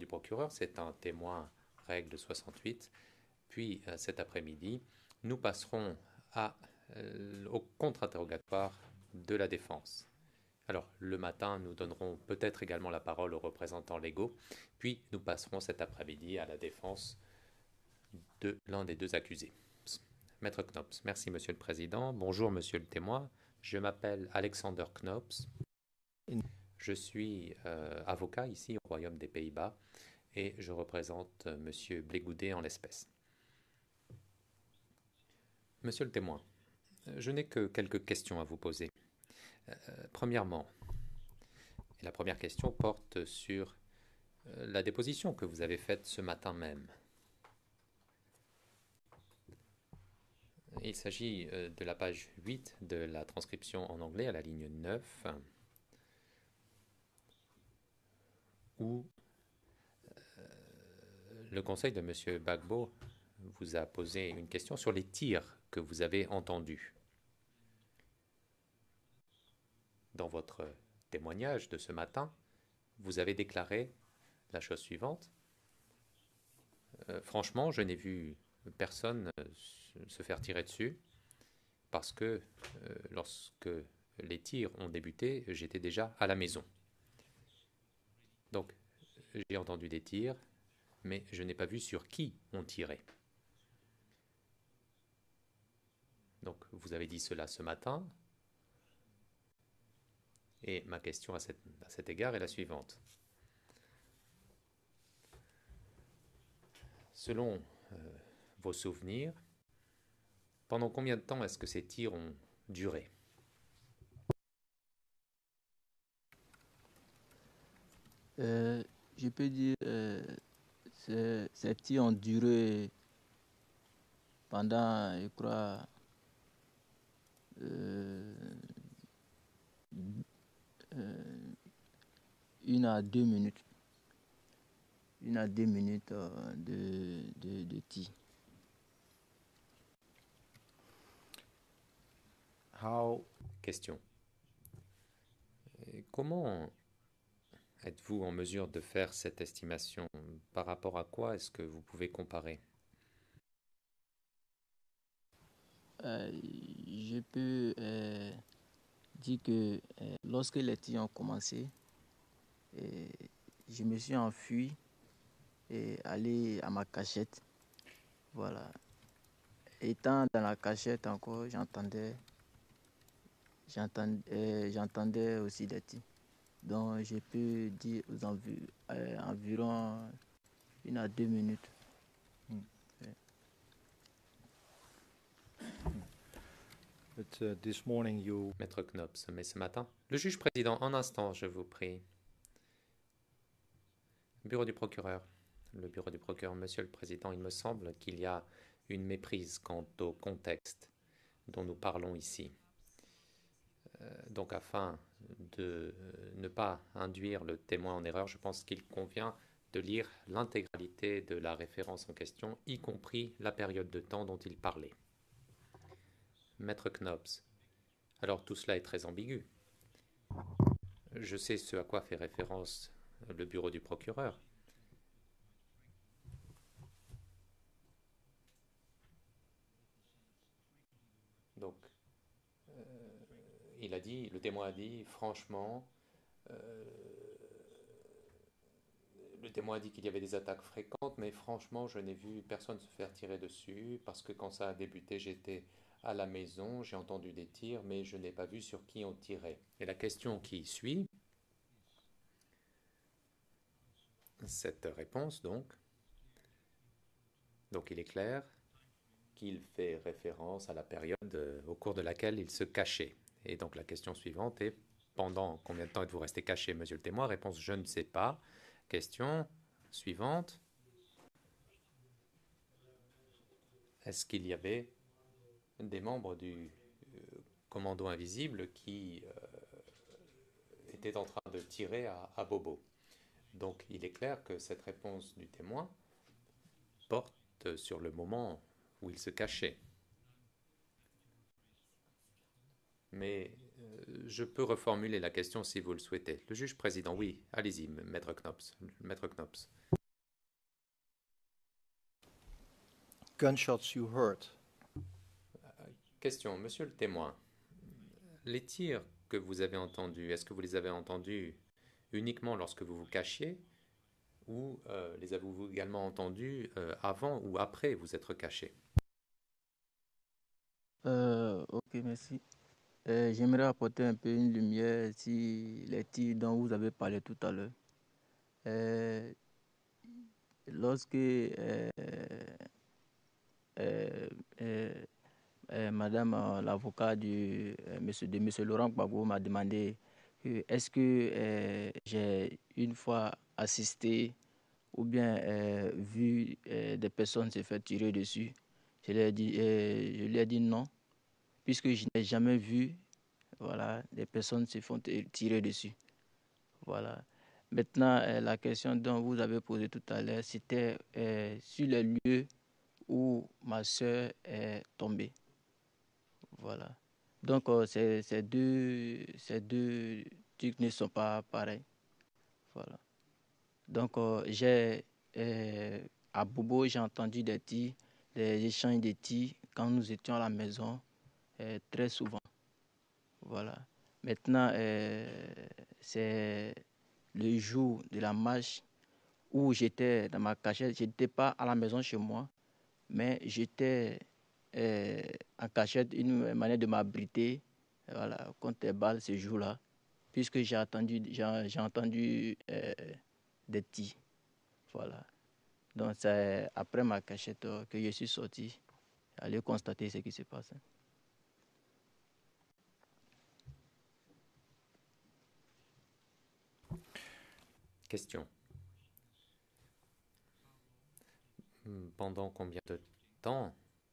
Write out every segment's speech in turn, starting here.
procureur, c'est un témoin règle 68. Puis cet après-midi, nous passerons au contre-interrogatoire de la défense. Alors, le matin, nous donnerons peut-être également la parole aux représentants légaux, puis nous passerons cet après-midi à la défense de l'un des deux accusés. Maître Knops, merci Monsieur le Président. Bonjour Monsieur le témoin. Je m'appelle Alexander Knops. Je suis avocat ici au Royaume des Pays-Bas et je représente Monsieur Blégoudet en l'espèce. Monsieur le témoin, je n'ai que quelques questions à vous poser. Premièrement, la première question porte sur la déposition que vous avez faite ce matin même. Il s'agit de la page 8 de la transcription en anglais à la ligne 9, où le conseil de M. Gbagbo vous a posé une question sur les tirs que vous avez entendus. Dans votre témoignage de ce matin, vous avez déclaré la chose suivante. Franchement, je n'ai vu personne se faire tirer dessus parce que lorsque les tirs ont débuté, j'étais déjà à la maison. Donc, j'ai entendu des tirs, mais je n'ai pas vu sur qui on tirait. Donc, vous avez dit cela ce matin. Et ma question à cet égard est la suivante. Selon vos souvenirs, pendant combien de temps est-ce que ces tirs ont duré? Je peux dire ces tirs ont duré pendant, je crois, 1 à 2 minutes. 1 à 2 minutes de tir. Question. Comment êtes-vous en mesure de faire cette estimation? Par rapport à quoi est-ce que vous pouvez comparer? Je peux dire que lorsque les tirs ont commencé, je me suis enfui et allé à ma cachette. Voilà. Étant dans la cachette encore, j'entendais aussi des tirs. Donc je peux dire environ 1 à 2 minutes. But, this morning you... Maître Knops, mais ce matin, le juge président, un instant, je vous prie. Bureau du procureur. Le bureau du procureur, Monsieur le Président, il me semble qu'il y a une méprise quant au contexte dont nous parlons ici. Donc, afin de ne pas induire le témoin en erreur, je pense qu'il convient de lire l'intégralité de la référence en question, y compris la période de temps dont il parlait. Maître Knops, alors tout cela est très ambigu. Je sais ce à quoi fait référence le bureau du procureur. Donc, le témoin a dit, franchement, le témoin a dit qu'il y avait des attaques fréquentes, mais franchement, je n'ai vu personne se faire tirer dessus, parce que quand ça a débuté, j'étais à la maison, j'ai entendu des tirs, mais je n'ai pas vu sur qui on tirait. Et la question qui suit, cette réponse donc il est clair qu'il fait référence à la période au cours de laquelle il se cachait. Et donc la question suivante est, pendant combien de temps êtes-vous resté caché, monsieur le témoin? Réponse, je ne sais pas. Question suivante. Est-ce qu'il y avait des membres du commando invisible qui étaient en train de tirer à Bobo? Donc il est clair que cette réponse du témoin porte sur le moment où il se cachait. Mais je peux reformuler la question si vous le souhaitez. Le juge président, oui, allez-y, Maître Knops. Maître Knops. gunshots you heard. Question, monsieur le témoin. Les tirs que vous avez entendus, est-ce que vous les avez entendus uniquement lorsque vous vous cachiez ou les avez-vous également entendus avant ou après vous être caché? Ok, merci. J'aimerais apporter un peu une lumière sur les tirs dont vous avez parlé tout à l'heure. Lorsque Madame l'avocat de monsieur Laurent Gbagbo m'a demandé est-ce que j'ai une fois assisté ou bien vu des personnes se faire tirer dessus. Je lui ai dit non, puisque je n'ai jamais vu des personnes se font tirer dessus. Voilà. Maintenant, la question dont vous avez posé tout à l'heure, c'était sur les lieux où ma soeur est tombée. Voilà. Donc, ces deux trucs ne sont pas pareils. Voilà. Donc, à Bobo, j'ai entendu des tirs, des échanges de tirs quand nous étions à la maison, très souvent. Voilà. Maintenant, c'est le jour de la marche où j'étais dans ma cachette. Je n'étais pas à la maison chez moi, mais j'étais en cachette, une manière de m'abriter contre les balles ce jour-là, puisque j'ai entendu des tirs. Voilà. Donc, c'est après ma cachette que je suis sorti, aller constater ce qui se passe. Question. Pendant combien de temps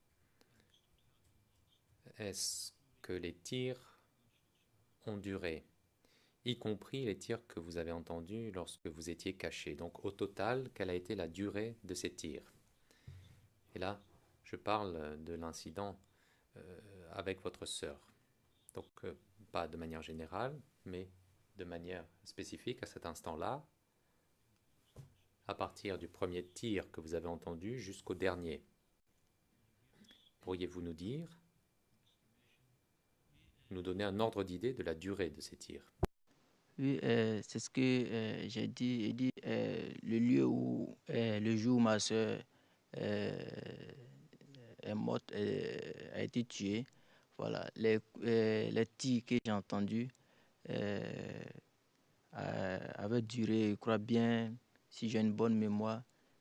est-ce que les tirs ont duré, y compris les tirs que vous avez entendus lorsque vous étiez caché? Donc au total, quelle a été la durée de ces tirs? Et là, je parle de l'incident avec votre sœur. Donc pas de manière générale, mais de manière spécifique à cet instant-là, à partir du premier tir que vous avez entendu jusqu'au dernier. Pourriez-vous nous donner un ordre d'idée de la durée de ces tirs? Oui, c'est ce que j'ai dit. J'ai dit le lieu où, le jour où ma soeur est morte, a été tuée. Voilà, les tirs que j'ai entendus avaient duré, je crois bien, si j'ai une bonne mémoire,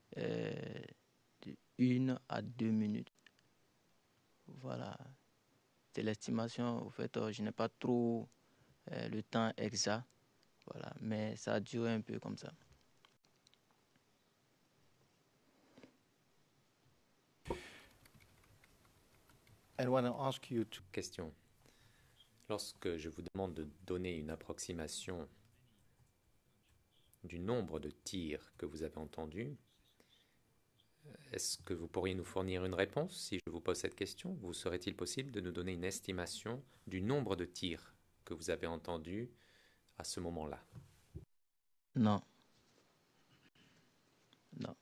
de 1 à 2 minutes. Voilà, c'est l'estimation. Au fait, je n'ai pas trop le temps exact. Voilà, mais ça a duré un peu comme ça. And when I ask you to Question. Lorsque je vous demande de donner une approximation du nombre de tirs que vous avez entendus, est-ce que vous pourriez nous fournir une réponse si je vous pose cette question? Vous serait-il possible de nous donner une estimation du nombre de tirs que vous avez entendus à ce moment-là? Non. Non.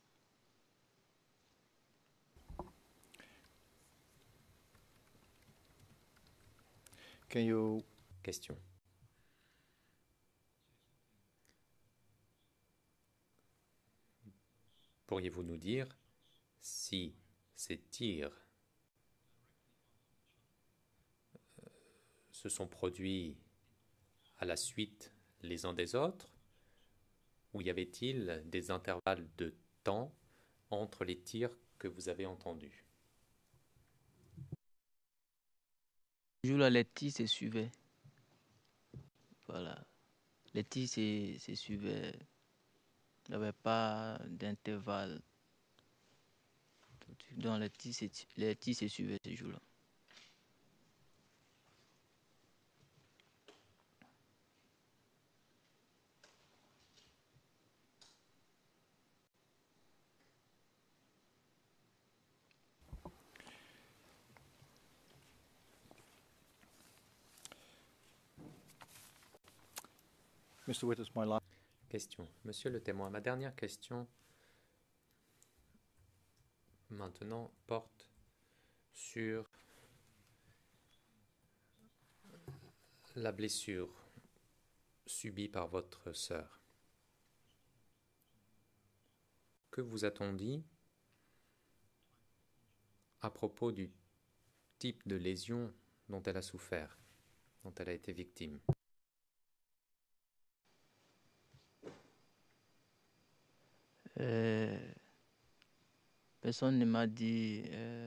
can you Question. Pourriez-vous nous dire si ces tirs se sont produits à la suite les uns des autres, ou y avait-il des intervalles de temps entre les tirs que vous avez entendus? Ce jour-là, les tirs se suivaient. Voilà. Les tirs se suivaient. Il n'y avait pas d'intervalle. Donc les tirs se suivaient ce jour-là. Mr. Witness, my last Question. Monsieur le témoin, ma dernière question maintenant porte sur la blessure subie par votre sœur. Que vous a-t-on dit à propos du type de lésion dont elle a souffert, dont elle a été victime? Personne ne m'a dit,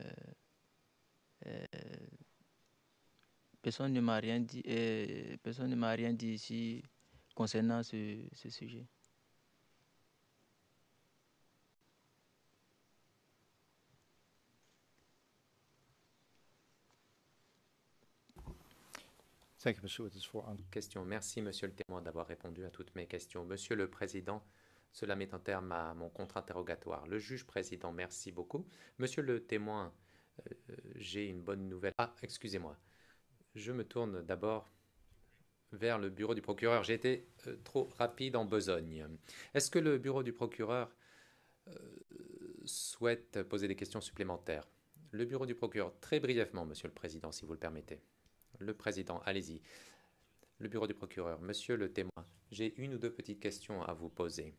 personne ne m'a rien dit, personne ne m'a rien dit ici concernant ce sujet. Thank you, Mr. Witness, for Question. Merci, monsieur le témoin, d'avoir répondu à toutes mes questions. Monsieur le Président, cela met un terme à mon contre-interrogatoire. Le juge président, merci beaucoup. Monsieur le témoin, j'ai une bonne nouvelle. Ah, excusez-moi. Je me tourne d'abord vers le bureau du procureur. J'ai été trop rapide en besogne. Est-ce que le bureau du procureur souhaite poser des questions supplémentaires? Le bureau du procureur, très brièvement, monsieur le Président, si vous le permettez. Le Président, allez-y. Le bureau du procureur, monsieur le témoin, j'ai une ou deux petites questions à vous poser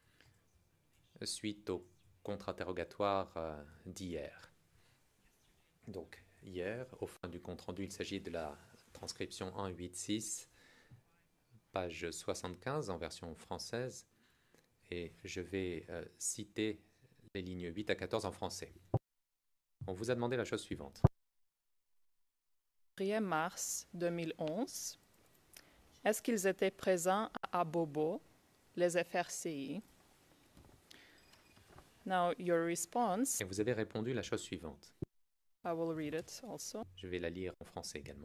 suite au contre-interrogatoire d'hier. Donc, hier, au fin du compte-rendu, il s'agit de la transcription 186, page 75 en version française, et je vais citer les lignes 8 à 14 en français. On vous a demandé la chose suivante. 1er mars 2011, est-ce qu'ils étaient présents à Bobo, les FRCI? Now, your response, Et vous avez répondu la chose suivante. I will read it also. Je vais la lire en français également.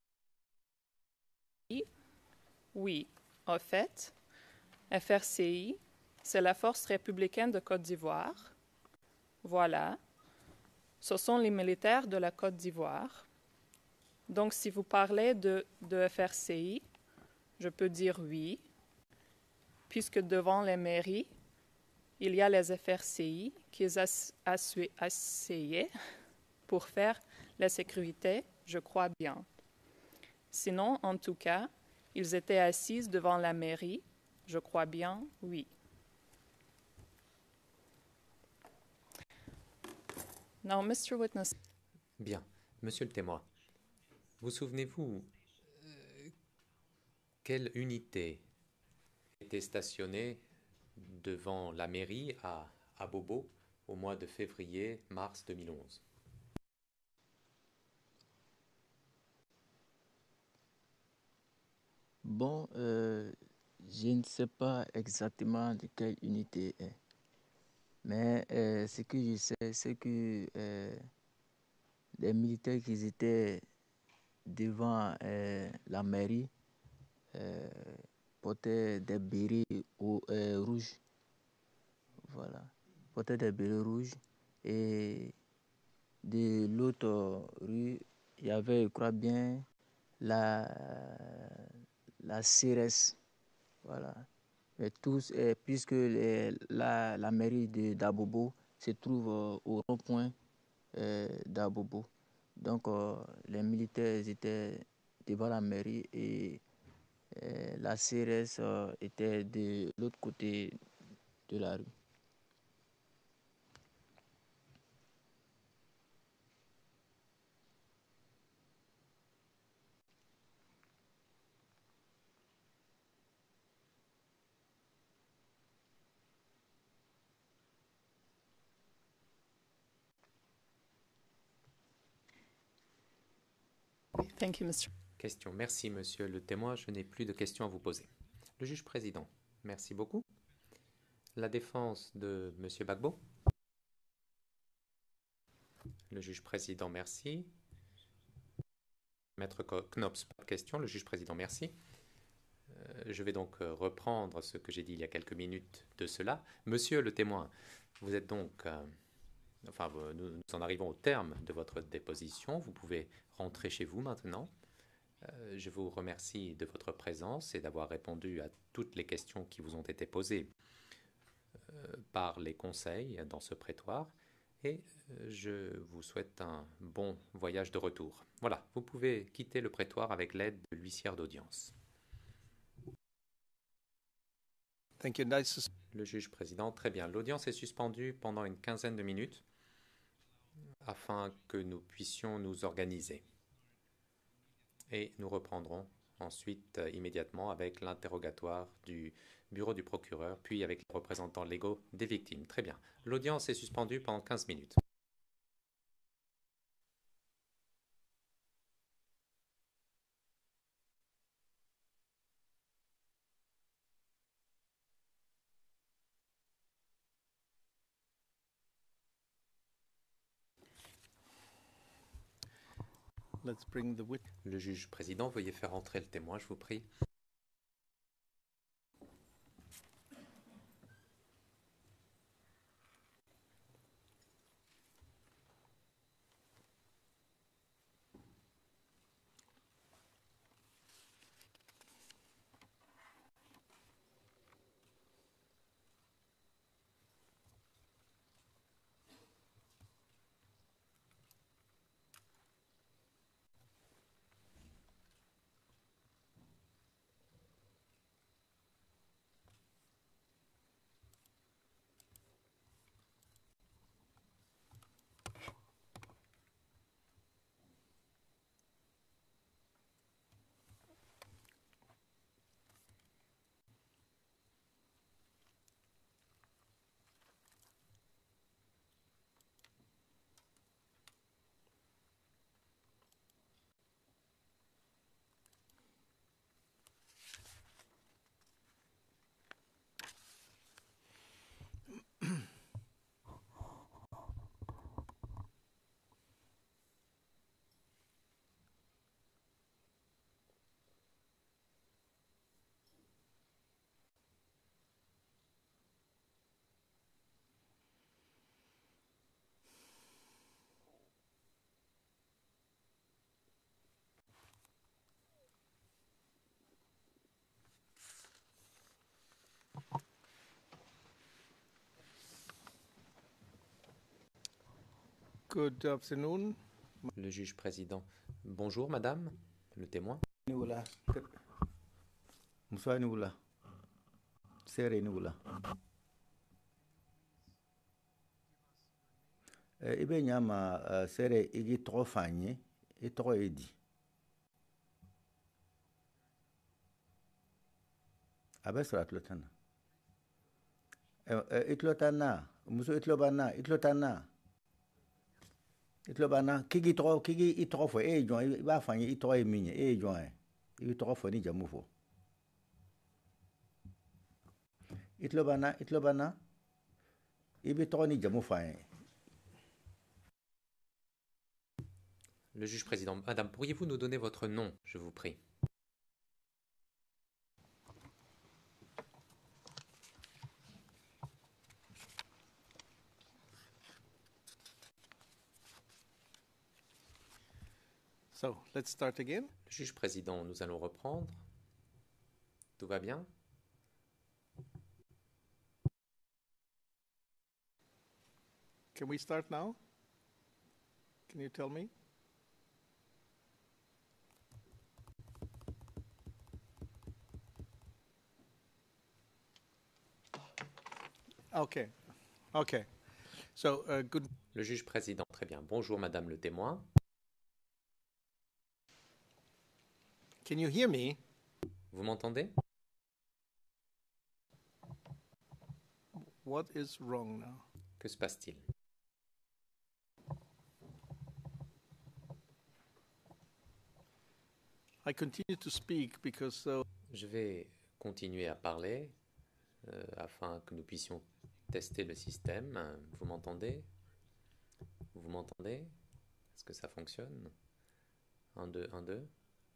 Oui, en fait, FRCI, c'est la Force républicaine de Côte d'Ivoire. Voilà. Ce sont les militaires de la Côte d'Ivoire. Donc, si vous parlez de FRCI, je peux dire oui, puisque devant les mairies, il y a les FRCI qui essayaient pour faire la sécurité, je crois bien. Sinon, en tout cas, ils étaient assis devant la mairie, je crois bien, oui. Now, Mr. Witness. Bien. Monsieur le témoin, vous souvenez-vous quelle unité était stationnée devant la mairie à Bobo au mois de février-mars 2011? Bon, je ne sais pas exactement de quelle unité est. Mais ce que je sais, c'est que les militaires qui étaient devant la mairie portaient des bérets rouges. Voilà. Portaient des bérets rouges. Et de l'autre rue, il y avait, je crois bien, la CRS. Voilà. Mais tous, puisque la mairie d'Abobo se trouve au rond-point d'Abobo. Donc, les militaires étaient devant la mairie et la CRS était de l'autre côté de la rue. Thank you, Mr. Question. Merci, monsieur le témoin. Je n'ai plus de questions à vous poser. Le juge président, merci beaucoup. La défense de monsieur Gbagbo. Le juge président, merci. Maître Knops, pas de question. Le juge président, merci. Je vais donc reprendre ce que j'ai dit il y a quelques minutes de cela. Monsieur le témoin, vous êtes donc... nous en arrivons au terme de votre déposition. Vous pouvez rentrer chez vous maintenant. Je vous remercie de votre présence et d'avoir répondu à toutes les questions qui vous ont été posées par les conseils dans ce prétoire. et je vous souhaite un bon voyage de retour. Voilà, vous pouvez quitter le prétoire avec l'aide de l'huissière d'audience. Thank you. Nice. Le juge président, très bien. L'audience est suspendue pendant une quinzaine de minutes afin que nous puissions nous organiser. Et nous reprendrons ensuite immédiatement avec l'interrogatoire du bureau du procureur, puis avec les représentants légaux des victimes. Très bien. L'audience est suspendue pendant 15 minutes. Let's bring the witness. Le juge président, veuillez faire entrer le témoin, je vous prie. Good afternoon. Le juge président. Bonjour madame, le témoin. Ni wula. Musa ni wula. Sere ni wula. Ibe nyama sere igi tɔgɔ fanye, I tɔgɔ ye di. A bɛ sɔrɔ a tulo tan na. I tulo tan na, muso I tulo b'an na, I tulo tan na. I tulo b'an na, kigi I tɔgɔ fɔ, e ye jɔn, I b'a fɔ an ye I tɔgɔ ye min ye, e ye jɔn ye. I bɛ tɔgɔ fɔ ni jamu fɔ. I tulo b'an na, I bɛ tɔgɔ ni jamu fɔ an ye. Le juge président. Madame, pourriez-vous nous donner votre nom, je vous prie? So, let's start again. Le juge président, nous allons reprendre. Tout va bien? Can we start now? Can you tell me? Okay. Okay. So, good. Le juge président, très bien. Bonjour madame le témoin. Can you hear me? Vous m'entendez? What is wrong now? Que se passe-t-il? I continue to speak because Je vais continuer à parler afin que nous puissions tester le système. Vous m'entendez? Vous m'entendez? Est-ce que ça fonctionne? 1, 2, 1, 2.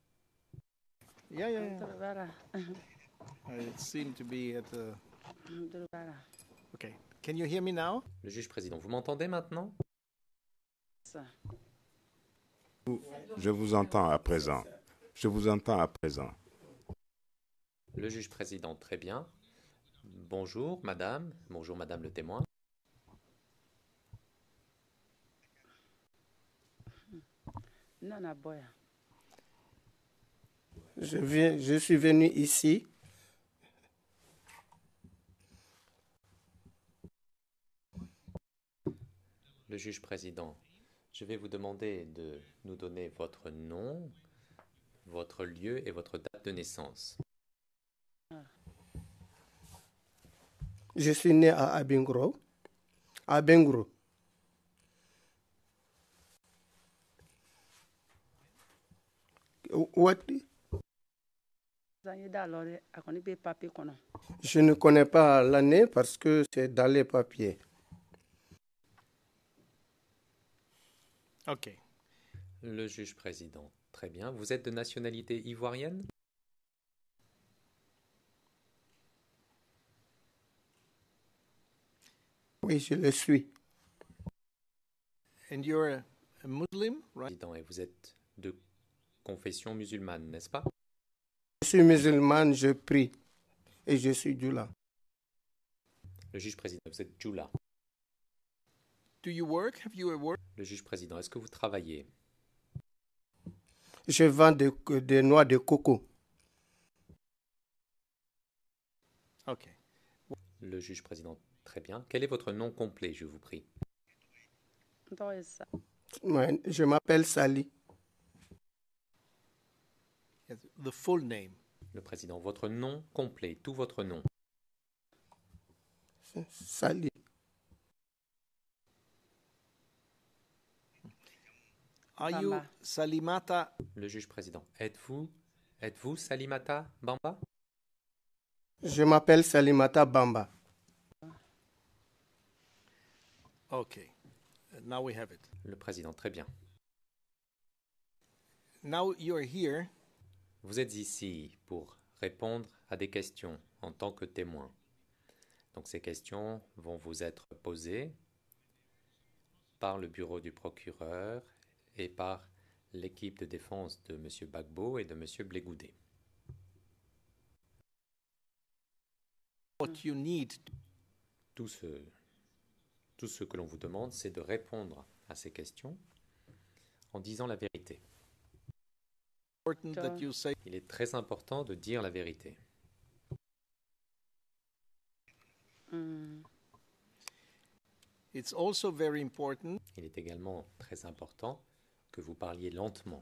yeah. It seemed to be at the. Okay. Can you hear me now? Le juge président, vous m'entendez maintenant? Je vous entends à présent. Je vous entends à présent. Le juge président, très bien. Bonjour madame le témoin. Je suis venu ici. Le juge président, je vais vous demander de nous donner votre nom, votre lieu et votre date de naissance. Je suis né à Abingro. Abengro. What? Je ne connais pas l'année parce que c'est dans les papiers. OK. Le juge président, très bien. Vous êtes de nationalité ivoirienne? Oui, je le suis. And you're a Muslim, right? Président, et vous êtes de confession musulmane, n'est-ce pas? Je suis musulman, je prie et je suis djoula. Le juge président, vous êtes djoula. Do you work? Have you a work? Le juge président, est-ce que vous travaillez? Je vends des noix de coco. OK. Le juge président, très bien. Quel est votre nom complet, je vous prie? Ouais, je m'appelle Sali. Yes, the full name. Le président, votre nom complet, tout votre nom. Sali. Are you Salimata? Le juge président, êtes-vous Salimata Bamba? Je m'appelle Salimata Bamba. Okay. Now we have it. Le président, très bien. Now you're here. Vous êtes ici pour répondre à des questions en tant que témoin. Donc ces questions vont vous être posées par le bureau du procureur et par l'équipe de défense de M. Gbagbo et de M. Blegoudé. What you need. Tout ce que l'on vous demande, c'est de répondre à ces questions en disant la vérité. That you say. Il est très important de dire la vérité. It's also very important. Il est également très important que vous parliez lentement.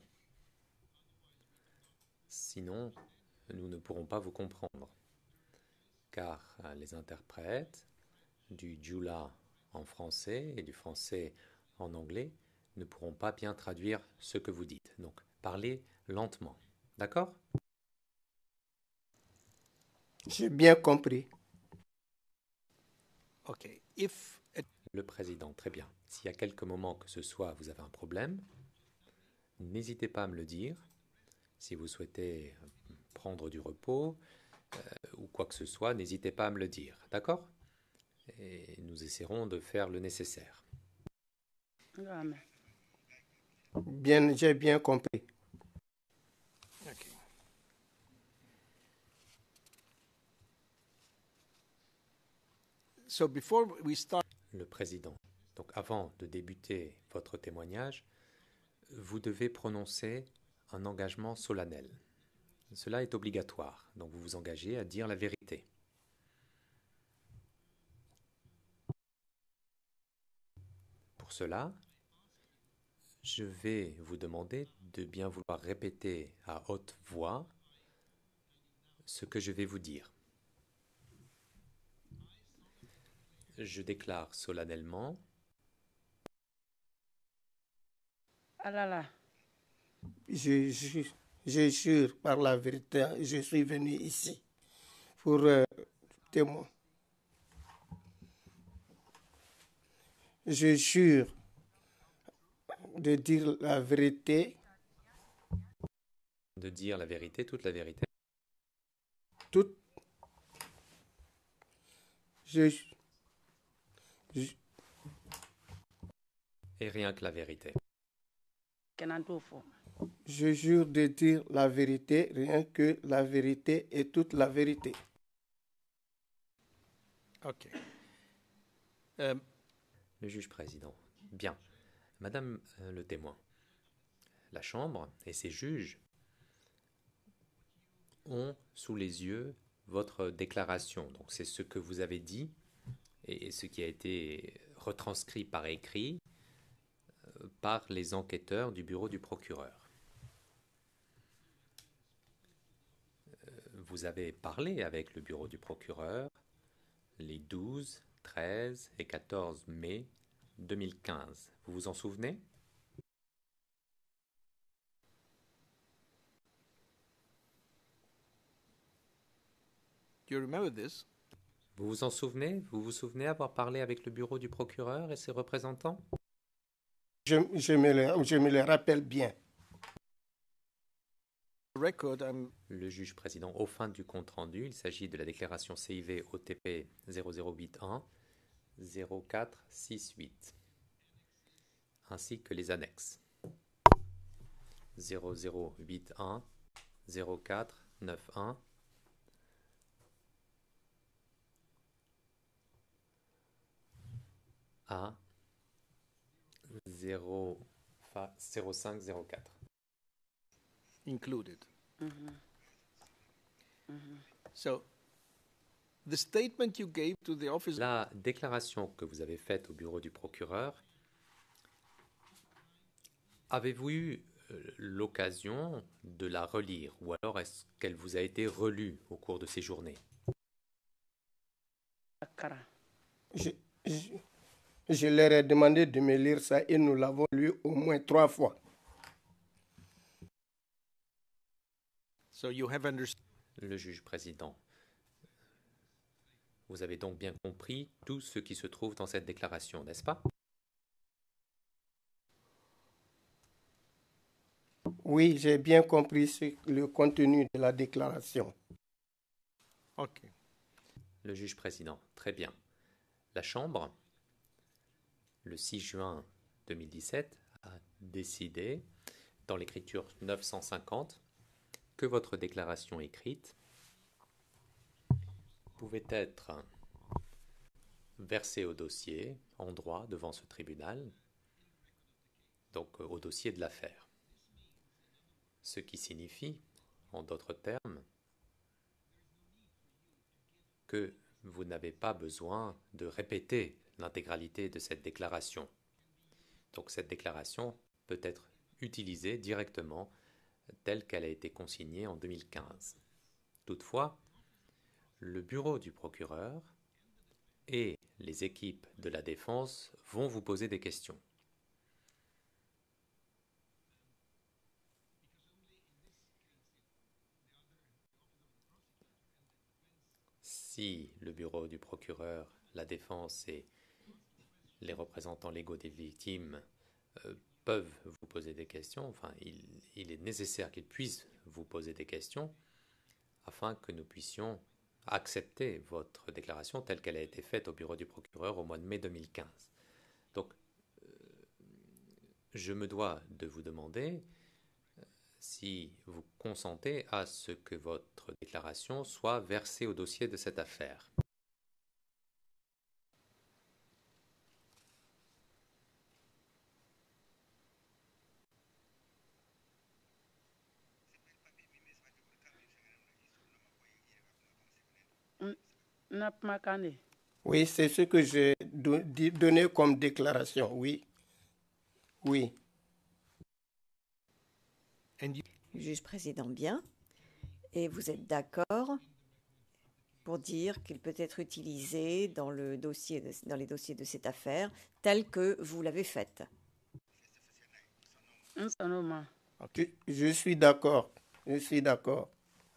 Sinon, nous ne pourrons pas vous comprendre. Car les interprètes du djoula en français et du français en anglais ne pourront pas bien traduire ce que vous dites. Donc, parlez lentement. D'accord? J'ai bien compris. Okay. Le président, très bien. S'il y a quelques moments que ce soit, vous avez un problème, n'hésitez pas à me le dire. Si vous souhaitez prendre du repos ou quoi que ce soit, n'hésitez pas à me le dire. D'accord? Et nous essaierons de faire le nécessaire. Bien, j'ai bien compris. Okay. So before we start. Le président. Donc avant de débuter votre témoignage, vous devez prononcer un engagement solennel. Cela est obligatoire, donc vous vous engagez à dire la vérité. Pour cela, je vais vous demander de bien vouloir répéter à haute voix ce que je vais vous dire. Je déclare solennellement. Je jure par la vérité, je suis venu ici pour témoin. Je jure de dire la vérité. De dire la vérité, toute la vérité. Toute. Et rien que la vérité. Je jure de dire la vérité, rien que la vérité et toute la vérité. OK. Le juge président. Bien. Madame le témoin, La Chambre et ses juges ont sous les yeux votre déclaration. Donc c'est ce que vous avez dit et ce qui a été retranscrit par écrit par les enquêteurs du bureau du procureur. Vous avez parlé avec le bureau du procureur les 12, 13 et 14 mai 2015. Vous vous en souvenez? Do you remember this? Vous vous en souvenez? Vous vous souvenez avoir parlé avec le bureau du procureur et ses représentants? Je me le rappelle bien. Le juge président, au fin du compte-rendu, il s'agit de la déclaration CIV OTP 0081 0468, ainsi que les annexes 0081 0491 à 0504. Included. So, the statement you gave to the office. La déclaration que vous avez faite au bureau du procureur, avez-vous eu l'occasion de la relire ou alors est-ce qu'elle vous a été relue au cours de ces journées? Je leur ai demandé de me lire ça et nous l'avons lu au moins 3 fois. So you have understood. Le juge président, vous avez donc bien compris tout ce qui se trouve dans cette déclaration, n'est-ce pas? Oui, j'ai bien compris le contenu de la déclaration. Ok. Le juge président, très bien. La Chambre, le 6 juin 2017, a décidé, dans l'écriture 950, que votre déclaration écrite pouvait être versée au dossier en droit devant ce tribunal, donc au dossier de l'affaire. Ce qui signifie, en d'autres termes, que vous n'avez pas besoin de répéter l'intégralité de cette déclaration. Donc cette déclaration peut être utilisée directement telle qu'elle a été consignée en 2015. Toutefois, le bureau du procureur et les équipes de la défense vont vous poser des questions. Si le bureau du procureur, la défense et les représentants légaux des victimes peuvent vous poser des questions, enfin, il est nécessaire qu'ils puissent vous poser des questions afin que nous puissions accepter votre déclaration telle qu'elle a été faite au bureau du procureur au mois de mai 2015. Donc, je me dois de vous demander si vous consentez à ce que votre déclaration soit versée au dossier de cette affaire. Oui, c'est ce que j'ai donné comme déclaration, oui. Oui. Juge président, bien. Et vous êtes d'accord pour dire qu'il peut être utilisé dans les dossiers de cette affaire tel que vous l'avez faite? Je suis d'accord. Je suis d'accord.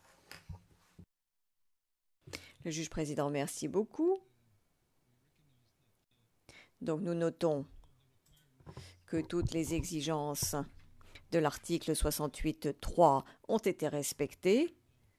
Le juge président, merci beaucoup. Donc nous notons que toutes les exigences de l'article 68.3 ont été respectées.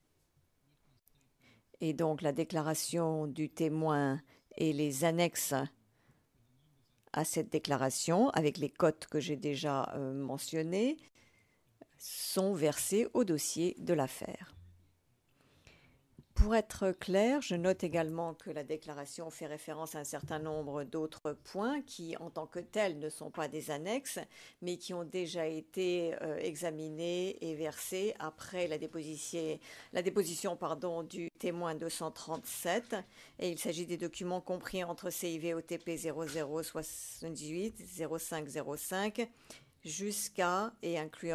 Et donc la déclaration du témoin et les annexes à cette déclaration, avec les cotes que j'ai déjà mentionnées, sont versées au dossier de l'affaire. Pour être clair, je note également que la déclaration fait référence à un certain nombre d'autres points qui, en tant que tels, ne sont pas des annexes, mais qui ont déjà été examinés et versés après la déposition du témoin 237. Et il s'agit des documents compris entre CIV-OTP 0078 0505 jusqu'à et incluant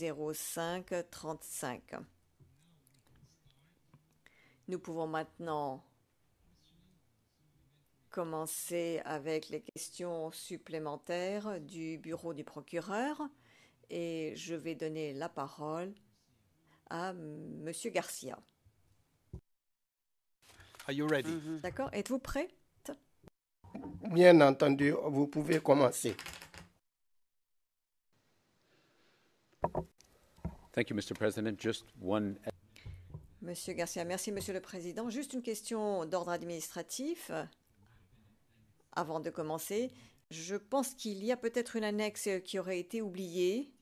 0535. Nous pouvons maintenant commencer avec les questions supplémentaires du bureau du procureur et je vais donner la parole à Monsieur Garcia. Are you ready? D'accord? Êtes-vous prêt? Bien entendu, vous pouvez commencer. Thank you, Mr. President. Just one. Monsieur Garcia, merci Monsieur le Président. Juste une question d'ordre administratif. Avant de commencer, je pense qu'il y a peut-être une annexe qui aurait été oubliée.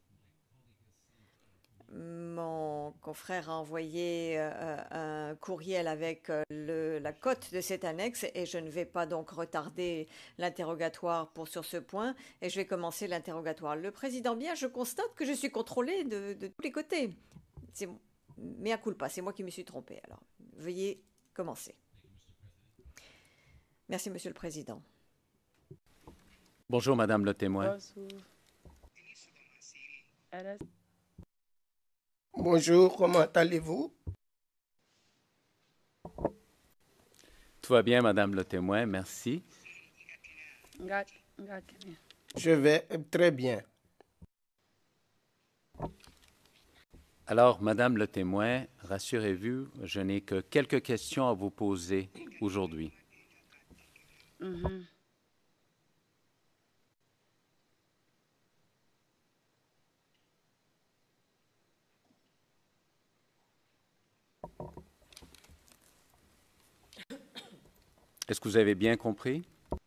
Mon confrère a envoyé un courriel avec la cote de cette annexe et je ne vais pas donc retarder l'interrogatoire sur ce point et je vais commencer l'interrogatoire. Le Président, bien, je constate que je suis contrôlé de tous les côtés. Mea culpa, c'est moi qui me suis trompé. Alors, veuillez commencer. Merci, Monsieur le Président. Bonjour, Madame le témoin. Bonjour, comment allez-vous? Tout va bien, Madame le témoin, merci. Je vais très bien. Alors, Madame le témoin, rassurez-vous, je n'ai que quelques questions à vous poser aujourd'hui. Est-ce que vous avez bien compris?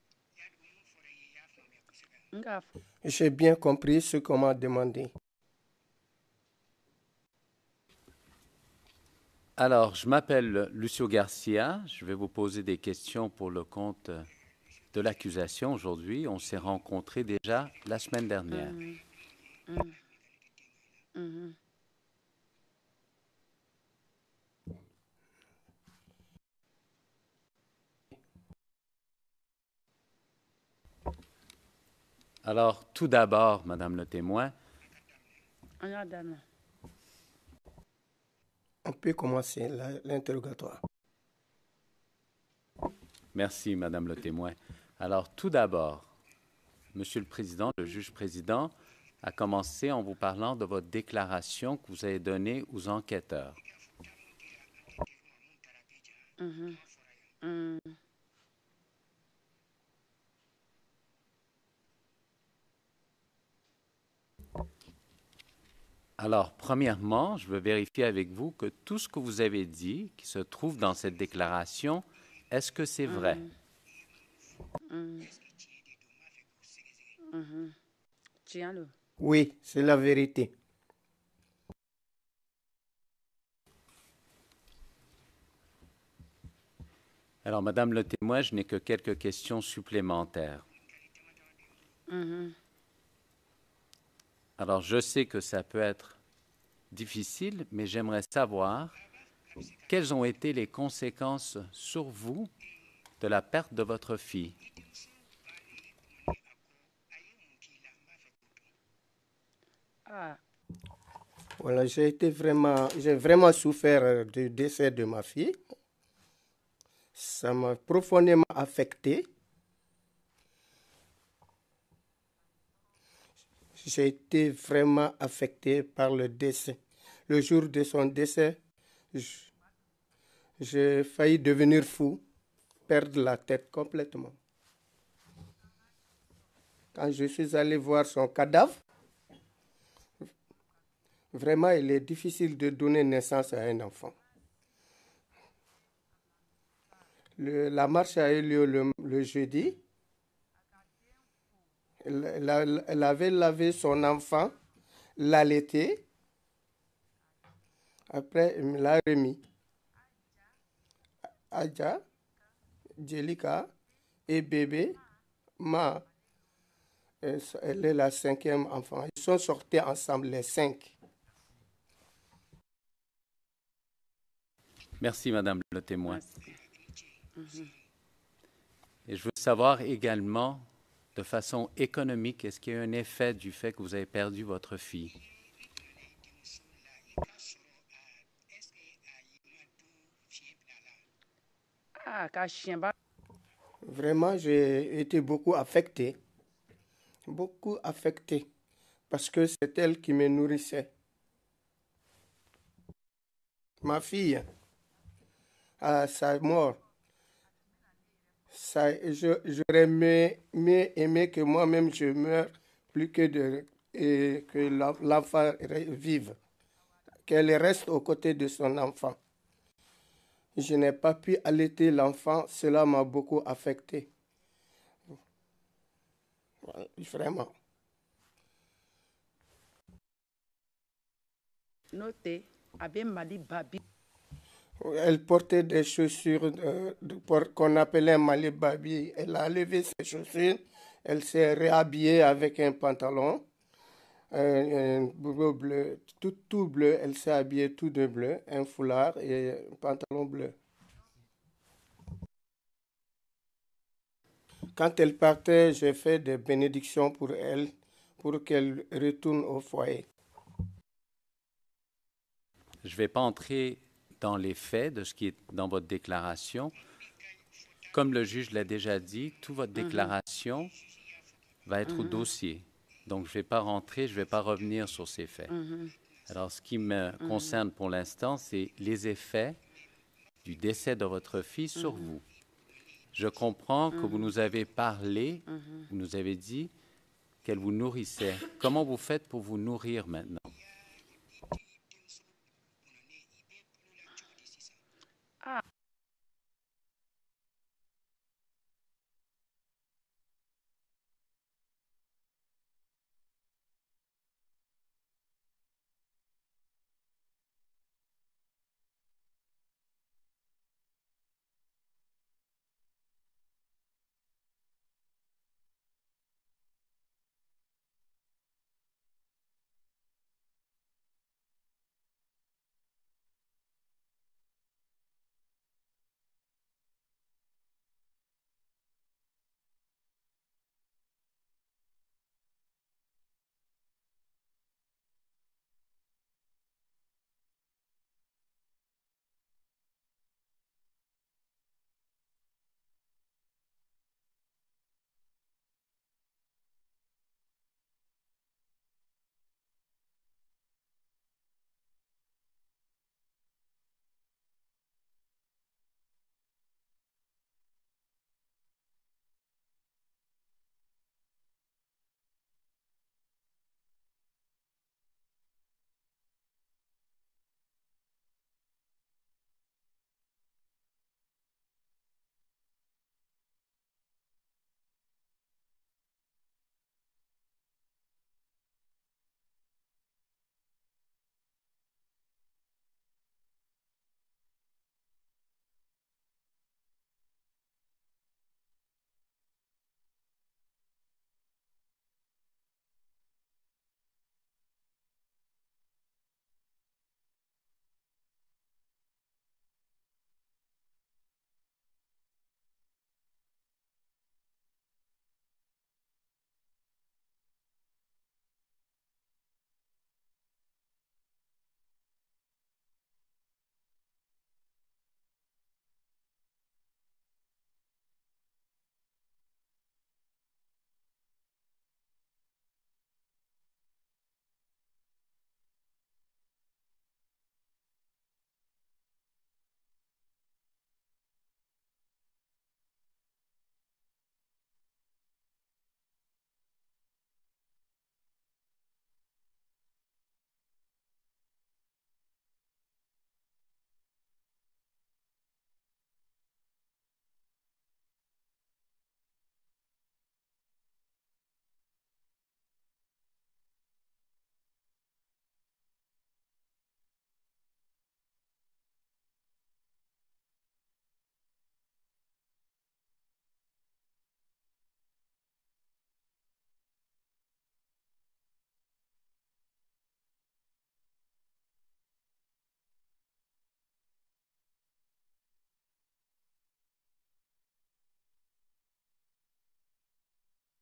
J'ai bien compris ce qu'on m'a demandé. Alors, je m'appelle Lucio Garcia. Je vais vous poser des questions pour le compte de l'accusation aujourd'hui. On s'est rencontrés déjà la semaine dernière. Alors, tout d'abord, Madame le témoin. On peut commencer l'interrogatoire. Merci, Madame le témoin. Alors, tout d'abord, Monsieur le Président, le juge président, a commencé en vous parlant de votre déclaration que vous avez donnée aux enquêteurs. Alors, premièrement, je veux vérifier avec vous que tout ce que vous avez dit, qui se trouve dans cette déclaration, est-ce que c'est vrai? Oui, c'est la vérité. Alors, Madame le témoin, je n'ai que quelques questions supplémentaires. Alors, je sais que ça peut être difficile, mais j'aimerais savoir quelles ont été les conséquences sur vous de la perte de votre fille. Voilà, j'ai vraiment souffert du décès de ma fille. Ça m'a profondément affecté. J'ai été vraiment affecté par le décès. Le jour de son décès, j'ai failli devenir fou, perdre la tête complètement. Quand je suis allé voir son cadavre, vraiment, il est difficile de donner naissance à un enfant. La marche a eu lieu le jeudi. Elle avait lavé son enfant, l'allaité. Après, elle me l'a remis. Adja, Jelika et bébé Ma. Elle est la 5e enfant. Ils sont sortis ensemble, les 5. Merci, Madame le témoin. Et je veux savoir également, de façon économique, est-ce qu'il y a un effet du fait que vous avez perdu votre fille? Vraiment, j'ai été beaucoup affecté, parce que c'est elle qui me nourrissait. Ma fille, à sa mort, j'aurais mieux aimé que moi-même je meure plus que que l'enfant vive, qu'elle reste aux côtés de son enfant. Je n'ai pas pu allaiter l'enfant, cela m'a beaucoup affecté. Vraiment. Elle portait des chaussures qu'on appelait Mali Babi. Elle a levé ses chaussures, elle s'est réhabillée avec un pantalon, un bleu, tout bleu. Elle s'est habillée tout de bleu, un foulard et un pantalon bleu. Quand elle partait, j'ai fait des bénédictions pour elle, pour qu'elle retourne au foyer. Je ne vais pas entrer dans les faits de ce qui est dans votre déclaration. Comme le juge l'a déjà dit, toute votre déclaration va être au dossier. Donc, je ne vais pas rentrer, je ne vais pas revenir sur ces faits. Alors, ce qui me concerne pour l'instant, c'est les effets du décès de votre fille sur vous. Je comprends que vous nous avez parlé, vous nous avez dit qu'elle vous nourrissait. Comment vous faites pour vous nourrir maintenant?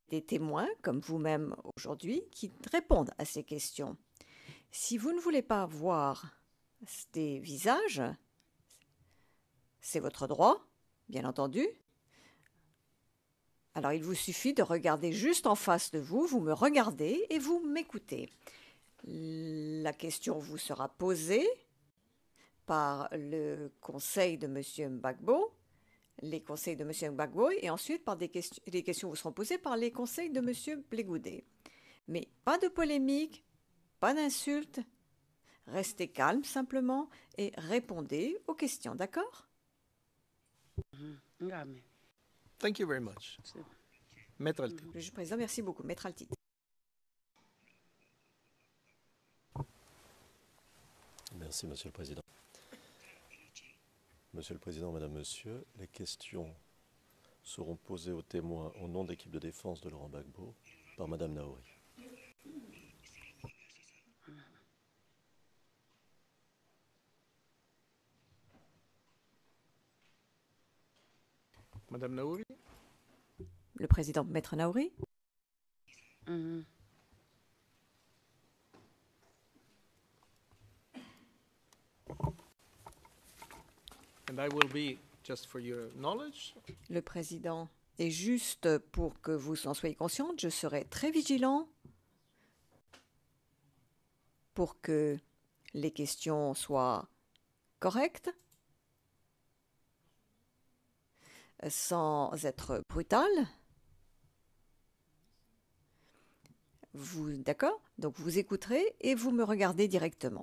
des témoins, comme vous-même aujourd'hui, qui répondent à ces questions. Si vous ne voulez pas voir des visages, c'est votre droit, bien entendu. Alors il vous suffit de regarder juste en face de vous, vous me regardez et vous m'écoutez. La question vous sera posée par le conseil de M. Mbagbo, les conseils de M. Gbagbo, et ensuite par les questions vous seront posées par les conseils de M. Blegoudé. Mais pas de polémique, pas d'insultes, restez calme simplement et répondez aux questions, d'accord? Thank you very much. Maître Altit. Le juge président, merci beaucoup. Maître Altit. Merci, Monsieur le Président. Monsieur le Président, Madame, Monsieur, les questions seront posées aux témoins au nom de l'équipe de défense de Laurent Gbagbo par Madame Naouri. Madame Naouri. Le président, Maître Naouri. And I will be, just for your knowledge. Le président, et juste pour que vous en soyez consciente, je serai très vigilant pour que les questions soient correctes, sans être brutales. Vous, d'accord? Donc vous écouterez et vous me regardez directement.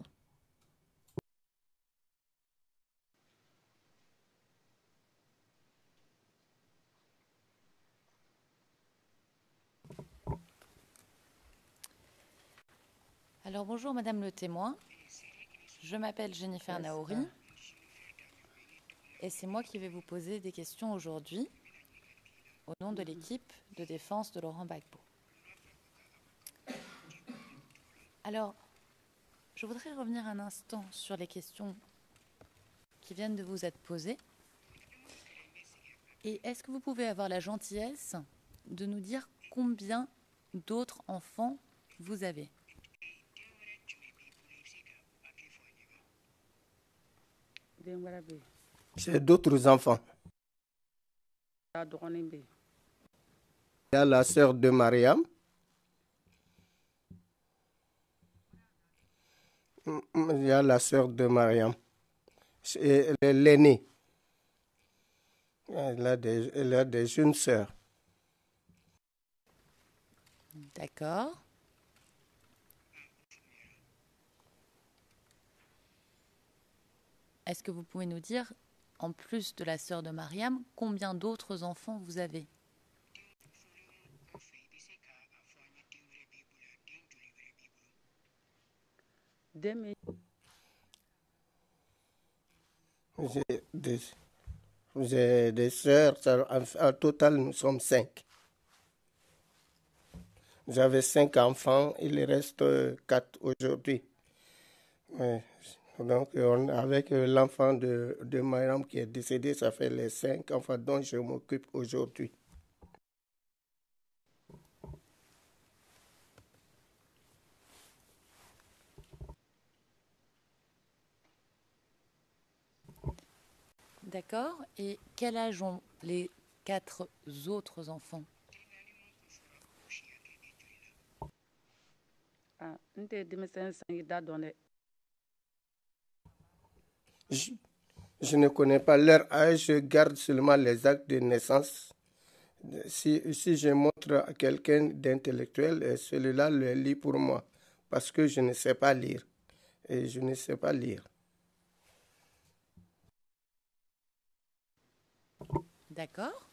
Alors bonjour Madame le témoin, je m'appelle Jennifer Naouri et c'est moi qui vais vous poser des questions aujourd'hui au nom de l'équipe de défense de Laurent Gbagbo. Alors, je voudrais revenir un instant sur les questions qui viennent de vous être posées. Et est-ce que vous pouvez avoir la gentillesse de nous dire combien d'autres enfants vous avez? J'ai d'autres enfants. Il y a la sœur de Mariam. Il y a la sœur de Mariam. Elle est l'aînée. Elle a des jeunes sœurs. D'accord. Est-ce que vous pouvez nous dire, en plus de la sœur de Mariam, combien d'autres enfants vous avez? J'ai des sœurs, en total nous sommes 5. J'avais 5 enfants, il reste 4 aujourd'hui. Ouais. Donc, avec l'enfant de Mariam qui est décédé, ça fait les 5 enfants dont je m'occupe aujourd'hui. D'accord. Et quel âge ont les 4 autres enfants? Je ne connais pas leur âge, je garde seulement les actes de naissance. Si je montre à quelqu'un d'intellectuel, celui-là le lit pour moi, parce que je ne sais pas lire. Et je ne sais pas lire. D'accord.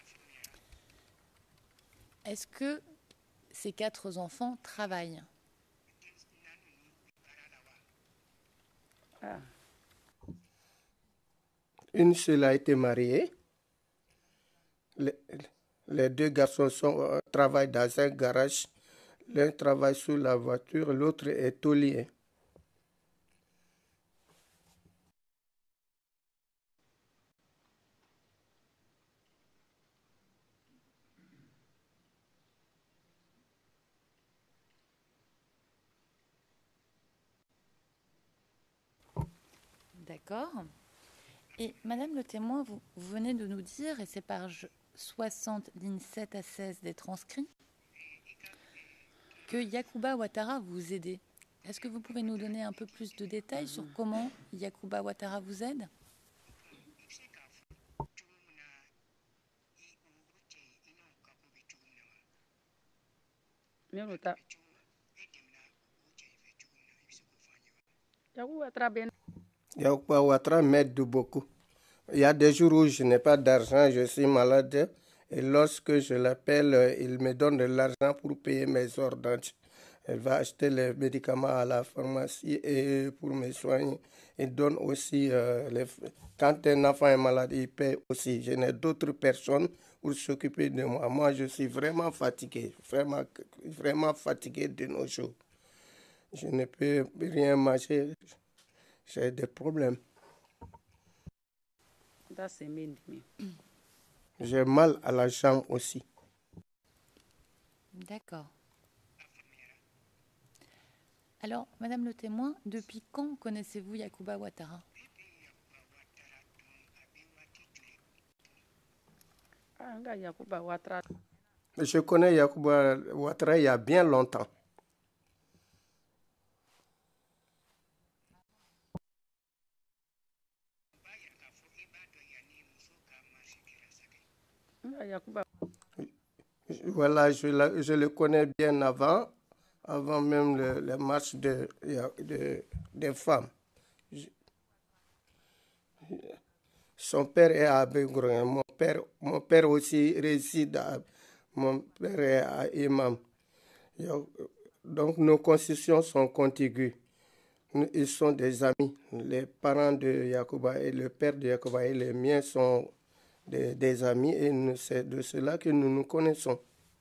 Est-ce que ces 4 enfants travaillent? Une seule a été mariée. Les 2 garçons travaillent dans un garage. L'un travaille sur la voiture, l'autre est tôlier. D'accord. Et Madame le témoin, vous venez de nous dire, et c'est page 60, lignes 7 à 16 des transcrits, que Yacouba Ouattara vous aidait. Est-ce que vous pouvez nous donner un peu plus de détails sur comment Yacouba Ouattara vous aide? Yacouba Ouattara m'aide beaucoup. Il y a des jours où je n'ai pas d'argent, je suis malade, et lorsque je l'appelle, il me donne de l'argent pour payer mes ordonnances. Elle va acheter les médicaments à la pharmacie et pour me soigner. Il donne aussi, quand un enfant est malade, il paie aussi. Je n'ai d'autres personnes pour s'occuper de moi. Moi, je suis vraiment fatigué, vraiment fatigué de nos jours. Je ne peux rien manger, j'ai des problèmes. J'ai mal à la jambe aussi. D'accord. Alors, Madame le témoin, depuis quand connaissez-vous Yacouba Ouattara? Je connais Yacouba Ouattara il y a bien longtemps. Voilà, je le connais bien avant même les marches des femmes. Son père est à Begourin. Mon père aussi réside mon père est à Imam. Donc nos concessions sont contiguës. Ils sont des amis. Les parents de Yacouba et le père de Yacouba et les miens sont des amis et c'est de cela que nous nous connaissons.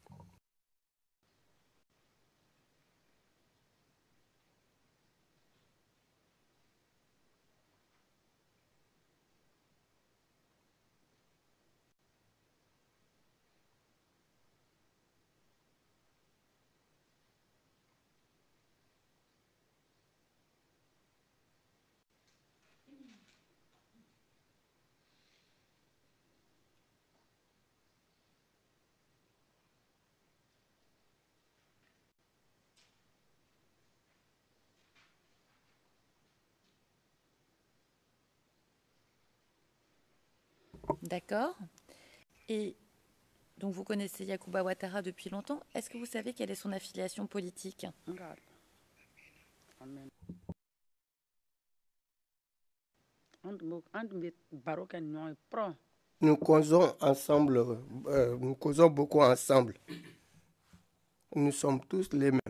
D'accord. Et donc vous connaissez Yacouba Ouattara depuis longtemps. Est-ce que vous savez quelle est son affiliation politique? Nous causons ensemble, nous causons beaucoup ensemble. Nous sommes tous les mêmes.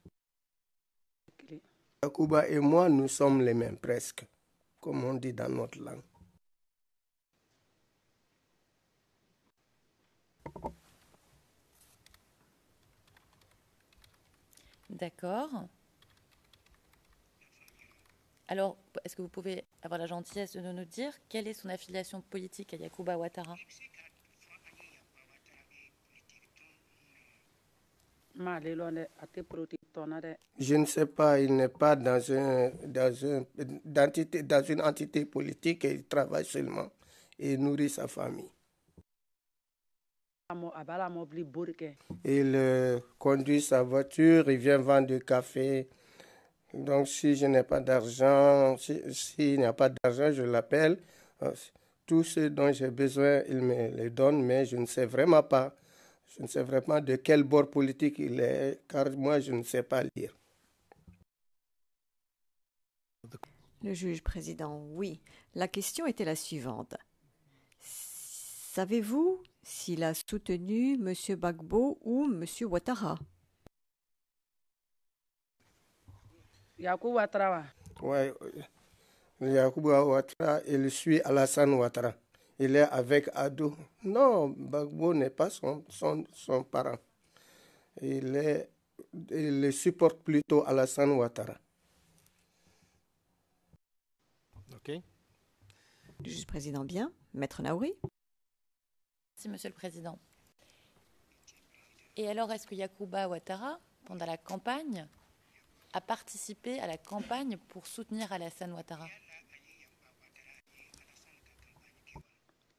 Yacouba et moi, nous sommes les mêmes presque, comme on dit dans notre langue. D'accord. Alors, est-ce que vous pouvez avoir la gentillesse de nous dire quelle est son affiliation politique à Yacouba Ouattara? Je ne sais pas, il n'est pas dans une entité politique et il travaille seulement et nourrit sa famille. Il conduit sa voiture, il vient vendre du café. Donc si je n'ai pas d'argent, s'il n'y a pas d'argent, je l'appelle. Tout ce dont j'ai besoin, il me le donne, mais je ne sais vraiment pas. Je ne sais vraiment de quel bord politique il est, car moi, je ne sais pas lire. Le juge président, oui. La question était la suivante. Savez-vous s'il a soutenu M. Gbagbo ou M. Ouattara? Yacouba Ouattara. Oui, Yacouba Ouattara, il suit Alassane Ouattara. Il est avec Adou. Non, Gbagbo n'est pas son parent. Il supporte plutôt Alassane Ouattara. OK. Le juge président, bien. Maître Naouri. Merci, Monsieur le Président. Et alors, est-ce que Yacouba Ouattara, pendant la campagne, a participé à la campagne pour soutenir Alassane Ouattara?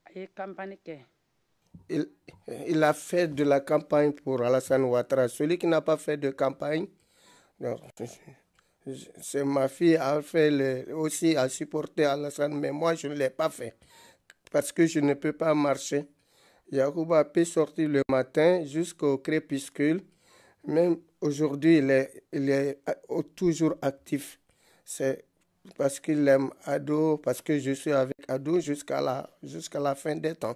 Il a fait de la campagne pour Alassane Ouattara. Celui qui n'a pas fait de campagne, non, c'est ma fille a fait aussi a supporté Alassane, mais moi je ne l'ai pas fait parce que je ne peux pas marcher. Yacouba peut sortir le matin jusqu'au crépuscule. Même aujourd'hui, il est toujours actif. C'est parce qu'il aime Ado, parce que je suis avec Ado jusqu'à la fin des temps.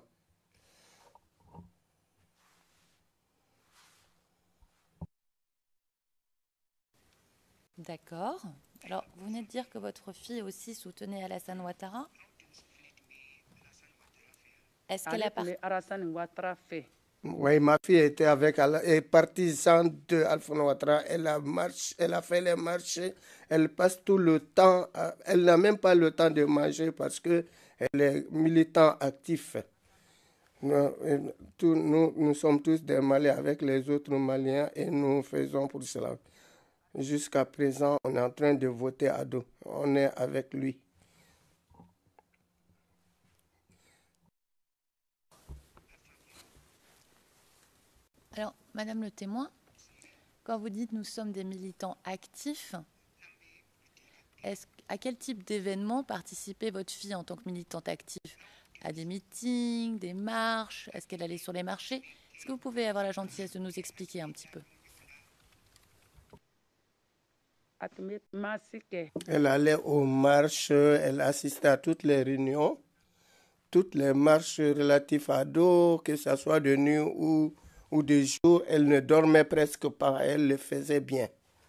D'accord. Alors, vous venez de dire que votre fille aussi soutenait Alassane Ouattara. Est-ce qu'elle a participé? Oui, ma fille était est partisane de Alassane Ouattara. Elle a fait les marchés. Elle passe tout le temps. Elle n'a même pas le temps de manger parce que elle est militant actif. Nous sommes tous des Maliens avec les autres Maliens et nous faisons pour cela. Jusqu'à présent, on est en train de voter Ado. On est avec lui. Alors, Madame le témoin, quand vous dites nous sommes des militants actifs, à quel type d'événement participait votre fille en tant que militante active? À des meetings, des marches? Est-ce qu'elle allait sur les marchés? Est-ce que vous pouvez avoir la gentillesse de nous expliquer un petit peu? Elle allait aux marches, elle assistait à toutes les réunions, toutes les marches relatives à Ado, que ce soit de nuit ou de jour, elle ne dormait presque pas, elle le faisait bien.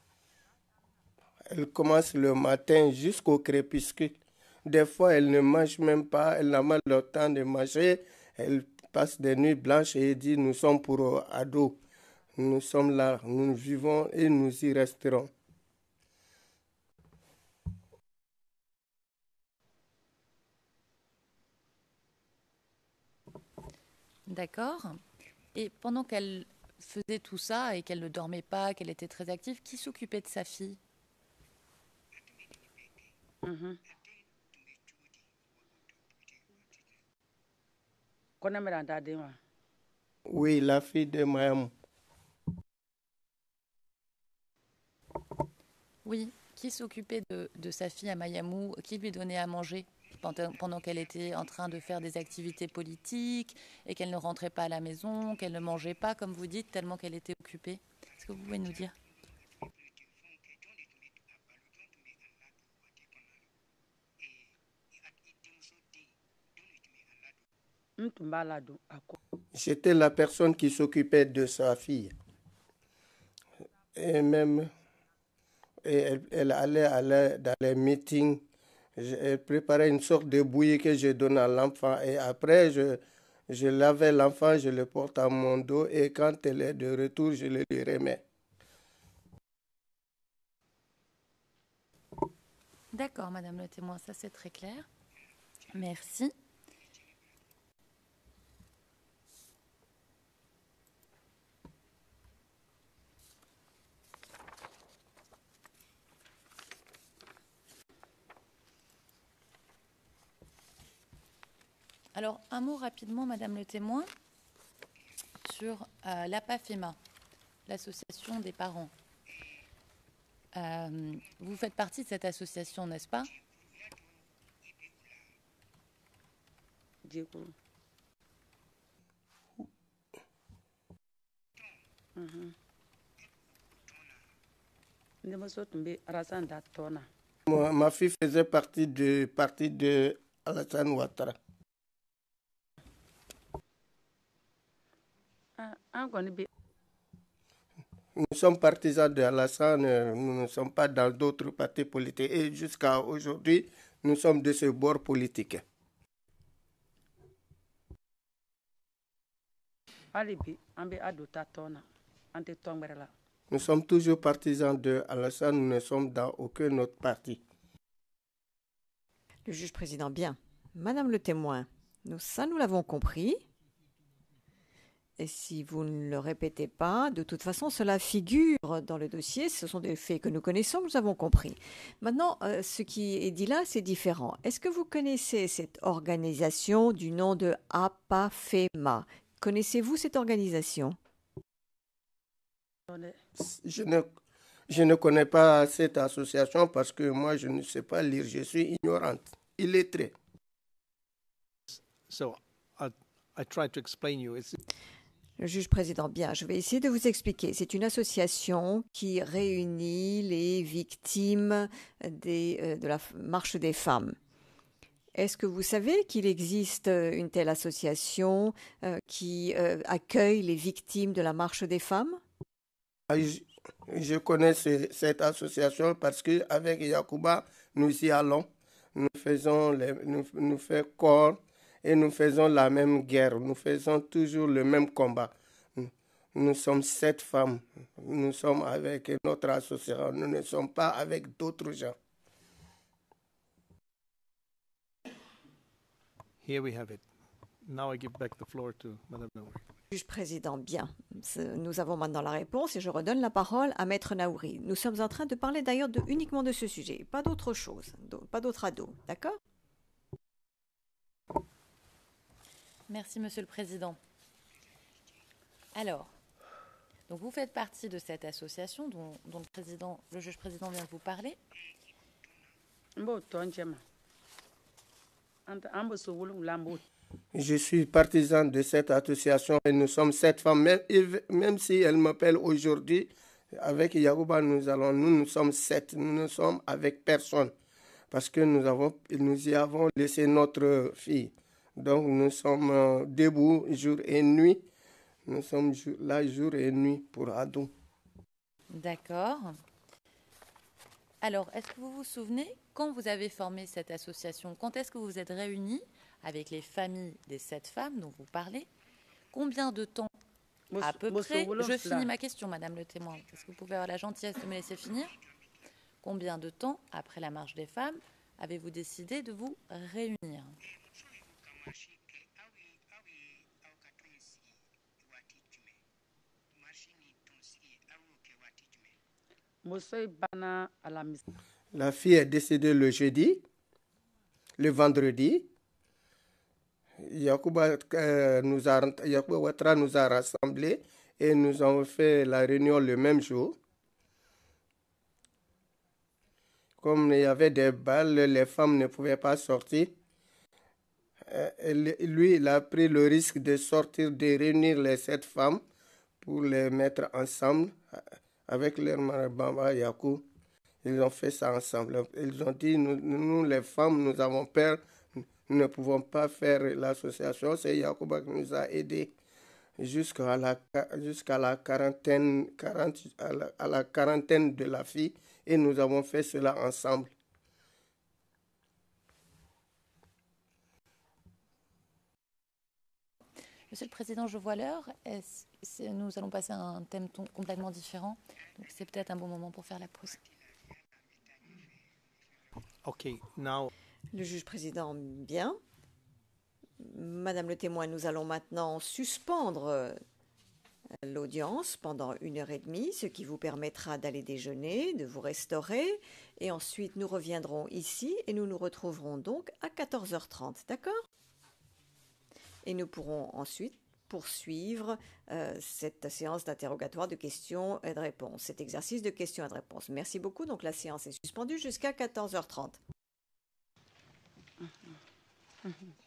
Elle commence le matin jusqu'au crépuscule. Des fois, elle ne mange même pas, elle n'a pas le temps de manger. Elle passe des nuits blanches et dit, nous sommes pour Ado. Nous sommes là, nous vivons et nous y resterons. D'accord. Et pendant qu'elle faisait tout ça et qu'elle ne dormait pas, qu'elle était très active, qui s'occupait de sa fille? Oui, la fille de Mayamou. Oui, qui s'occupait de sa fille à Mayamou? Qui lui donnait à manger pendant qu'elle était en train de faire des activités politiques et qu'elle ne rentrait pas à la maison, qu'elle ne mangeait pas, comme vous dites, tellement qu'elle était occupée? Est-ce que vous pouvez nous dire? J'étais la personne qui s'occupait de sa fille. Et même, elle allait dans les meetings. Elle préparait une sorte de bouillie que je donne à l'enfant. Et après, je lavais l'enfant, je le porte à mon dos. Et quand elle est de retour, je le lui remets. D'accord, Madame le témoin, ça c'est très clair. Merci. Alors, un mot rapidement, Madame le témoin, sur l'APAFEMA, l'association des parents. Vous faites partie de cette association, n'est-ce pas? Ma fille faisait partie de Alassane Ouattara. Nous sommes partisans de Alassane, nous ne sommes pas dans d'autres partis politiques. Et jusqu'à aujourd'hui, nous sommes de ce bord politique. Nous sommes toujours partisans de Alassane, nous ne sommes dans aucun autre parti. Le juge président, bien. Madame le témoin, nous l'avons compris. Et si vous ne le répétez pas, de toute façon, cela figure dans le dossier. Ce sont des faits que nous connaissons, nous avons compris. Maintenant, ce qui est dit là, c'est différent. Est-ce que vous connaissez cette organisation du nom de APAFEMA? Connaissez-vous cette organisation? Je ne connais pas cette association parce que moi, je ne sais pas lire. Je suis ignorante, illettrée. So, I tried to explain you. Le juge président, bien, je vais essayer de vous expliquer. C'est une association qui réunit les victimes de la marche des femmes. Est-ce que vous savez qu'il existe une telle association qui accueille les victimes de la marche des femmes? Je connais cette association parce qu'avec Yacouba, nous y allons. Nous faisons corps. Et nous faisons la même guerre, nous faisons toujours le même combat. Nous sommes 7 femmes, nous sommes avec notre association, nous ne sommes pas avec d'autres gens. Here we have it. Now I give back the floor to Madame Naouri. Juge président, bien. Nous avons maintenant la réponse et je redonne la parole à Maître Naouri. Nous sommes en train de parler d'ailleurs uniquement de ce sujet, pas d'autre chose, pas d'autre ado, d'accord? Merci, Monsieur le Président. Alors, donc vous faites partie de cette association dont le juge président vient de vous parler. Je suis partisan de cette association et nous sommes 7 femmes. Même si elle m'appelle aujourd'hui, avec Yacouba, nous sommes 7. Nous ne sommes avec personne parce que nous y avons laissé notre fille. Donc nous sommes debout jour et nuit. Nous sommes là jour et nuit pour Adou. D'accord. Alors, est-ce que vous vous souvenez quand vous avez formé cette association? Quand est-ce que vous vous êtes réunis avec les familles des 7 femmes dont vous parlez? Combien de temps à peu près? Je finis ma question, Madame le témoin. Est-ce que vous pouvez avoir la gentillesse de me laisser finir? Combien de temps après la marche des femmes avez-vous décidé de vous réunir? La fille est décédée le jeudi, le vendredi. Yacouba Ouattara nous a rassemblés et nous avons fait la réunion le même jour. Comme il y avait des balles, les femmes ne pouvaient pas sortir. Lui, il a pris le risque de sortir, de réunir les 7 femmes pour les mettre ensemble avec leur Marabamba Yakou. Ils ont fait ça ensemble. Ils ont dit, nous les femmes, nous avons peur, nous ne pouvons pas faire l'association. C'est Yacouba qui nous a aidés jusqu'à la quarantaine de la fille et nous avons fait cela ensemble. Monsieur le Président, je vois l'heure. Nous allons passer à un thème complètement différent. Donc c'est peut-être un bon moment pour faire la pause. Okay, now. Le juge président, bien. Madame le témoin, nous allons maintenant suspendre l'audience pendant 1h30, ce qui vous permettra d'aller déjeuner, de vous restaurer. Et ensuite, nous reviendrons ici et nous nous retrouverons donc à 14h30. D'accord ? Et nous pourrons ensuite poursuivre cette séance d'interrogatoire de questions et de réponses, cet exercice de questions et de réponses. Merci beaucoup. Donc la séance est suspendue jusqu'à 14h30.